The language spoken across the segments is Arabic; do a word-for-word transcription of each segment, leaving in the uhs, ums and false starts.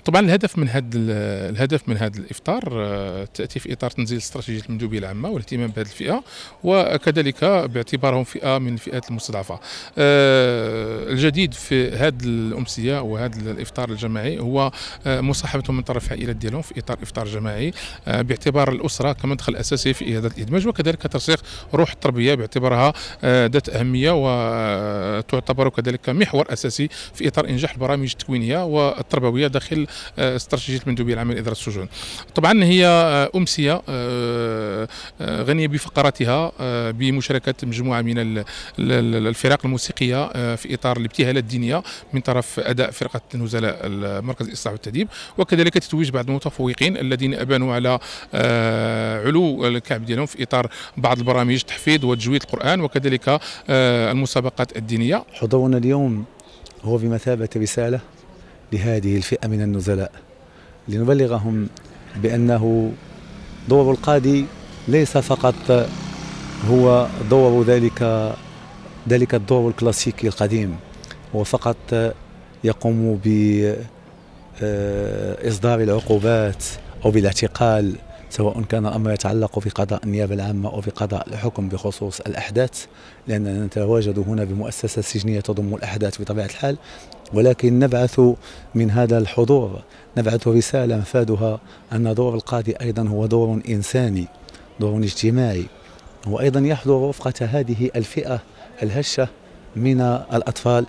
طبعا الهدف من هذا الهدف من هذا الافطار تاتي في اطار تنزيل استراتيجيه المندوبيه العامه والاهتمام بهذه الفئه، وكذلك باعتبارهم فئه من الفئات المستضعفه. الجديد في هذه الامسيه وهذا الافطار الجماعي هو مصاحبتهم من طرف العائلات ديالهم في اطار افطار جماعي، باعتبار الاسره كمدخل اساسي في هذا الادماج، وكذلك ترسيخ روح التربيه باعتبارها ذات اهميه وتعتبر كذلك محور اساسي في اطار انجاح البرامج التكوينيه والتربويه داخل استراتيجيه المندوبيه العامه لاداره السجون. طبعا هي امسيه غنيه بفقراتها بمشاركه مجموعه من الفرق الموسيقيه في اطار الابتهالات الدينيه من طرف اداء فرقه نزلاء مركز الاصلاح والتاديب، وكذلك تتويج بعض المتفوقين الذين ابانوا على علو الكعب ديالهم في اطار بعض البرامج تحفيظ وتجويد القران وكذلك المسابقات الدينيه. حضورنا اليوم هو بمثابه رساله لهذه الفئه من النزلاء، لنبلغهم بانه دور القاضي ليس فقط هو دور ذلك ذلك الدور الكلاسيكي القديم، هو فقط يقوم بإصدار العقوبات أو بالاعتقال، سواء كان الأمر يتعلق في قضاء النيابة العامة أو في قضاء الحكم بخصوص الأحداث، لأننا نتواجد هنا بمؤسسة سجنية تضم الأحداث بطبيعة الحال، ولكن نبعث من هذا الحضور نبعث رسالة مفادها أن دور القاضي أيضا هو دور إنساني، دور اجتماعي، هو أيضا يحضر وفقة هذه الفئة الهشة من الأطفال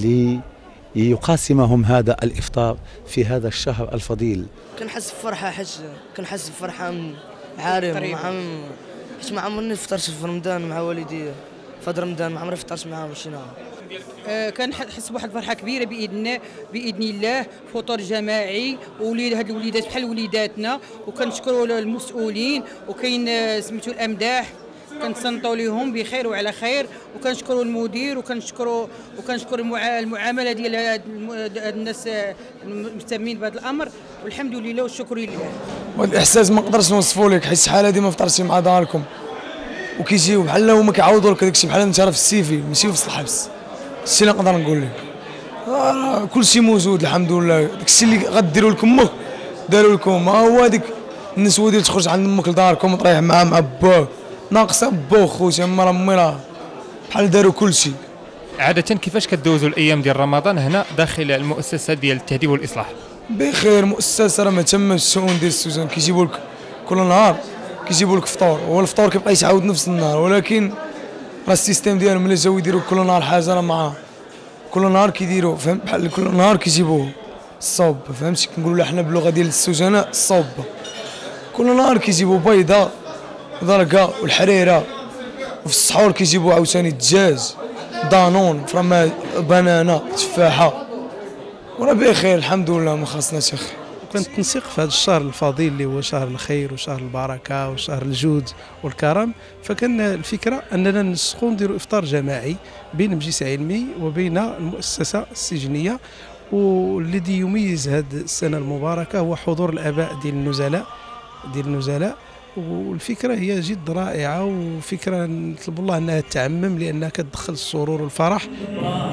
ليقاسمهم هذا الإفطار في هذا الشهر الفضيل. كنحس بفرحة، حش كنحس بفرحة عارم مع حيت ما عمرني فطرت في رمضان مع والدي، في رمضان ما عمري فطرت معاهم شي نهار. آه كنحس بواحد الفرحه كبيره باذن باذن الله، فطور جماعي ووليد هاد الوليدات بحال وليداتنا، وكنشكروا المسؤولين وكاين سميتو الامداح كنتصنتوا لهم بخير وعلى خير، وكنشكروا المدير وكنشكروا وكنشكر المعامله ديال الناس المهتمين بهذا الامر، والحمد لله والشكر لله. وهذا الاحساس ما نقدرش نوصفه لك، حيت شحال هادي ما فطرتش مع داركم وكيجيو بحال هما كيعوضوا لك داكشي بحال انت راه في السيفي ماشي في وسط الحبس. الشيء اللي نقدر نقول لك آه كل شيء موجود الحمد لله، داكشي اللي غديروا لكم امك داروا لكم، ها هو هذيك النسوه ديال تخرج عند امك لداركم وتريح معاها مع باك، ناقصه با خوتي اما راه امي راه بحال داروا كل شيء. عاده كيفاش كدوزوا الايام ديال رمضان هنا داخل المؤسسه ديال التهذيب والاصلاح؟ بخير، مؤسسه راه مهتمه بالشؤون ديال السجون، كيجيبوا لك كل نهار كيجيبوا لك فطور، هو الفطور كيبقى يتعاود نفس النهار، ولكن راه السيستيم ديالهم ملي جاو يديروا كل نهار حاجه راه مع كل نهار كيديروا، فهمت؟ بحال كل نهار كيجيبوه الصوب، فهمتي؟ كنقولوا حنا باللغه ديال السجناء الصوب، كل نهار كيجيبوا بيضه ودرقه والحريره، وفي السحور كيجيبوا عاوتاني الدجاج، دانون، فرما، بنانه، تفاحه، وراه بخير الحمد لله ما خاصناش خير. كان التنسيق في هذا الشهر الفضيل اللي هو شهر الخير وشهر البركه وشهر الجود والكرم، فكان الفكره اننا نسقوا نديروا افطار جماعي بين مجلس علمي وبين المؤسسه السجنيه، والذي يميز هذه السنه المباركه هو حضور الاباء ديال النزلاء ديال النزلاء والفكره هي جد رائعه، وفكره نطلب الله انها تعمم لانها كتدخل السرور والفرح.